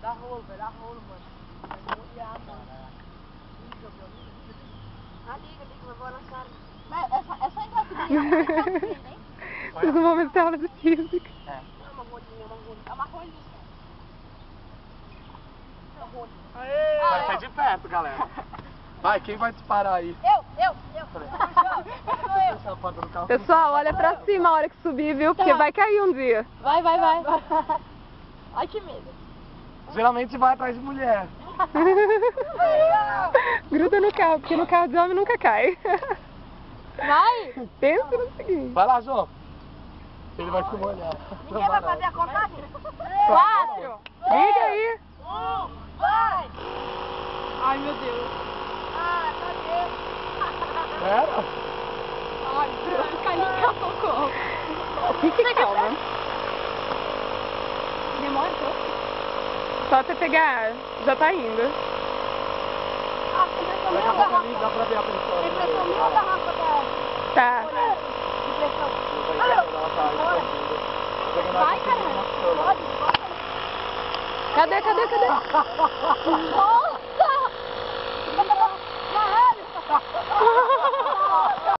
Dá rolo, mano. Vai molhar, mano. Liga, meu. Liga, vai lançar. É só entrar aqui dentro. Vocês não vão ver aula de física. É uma rolinha. É uma rolinha. Vai sair de perto, galera. Vai, quem vai disparar aí? Eu. Pessoal, olha pra cima a hora que subir, viu? Porque vai cair um dia. Vai. Ai, que medo. Geralmente vai atrás de mulher. Gruda no carro, porque no carro de homem nunca cai. Vai! Pensa no seguinte. Vai lá, João. Ele vai se molhar. Ninguém vai fazer a contagem? 4. Liga aí. 1, vai! Ai, meu Deus. Ah, cadê? Era? Ai, Deus, cai no carro, socorro. Fique calma. Demora um pouco. Só você pegar, já tá indo. Ah, tem pressão Daqui minha a ou pouco ali dá garrafa? pra ver a pressão. Tem pressão minha ou garrafa da... Tá. De pressão? Vai, caralho. Pode. Cadê? Nossa! Caralho!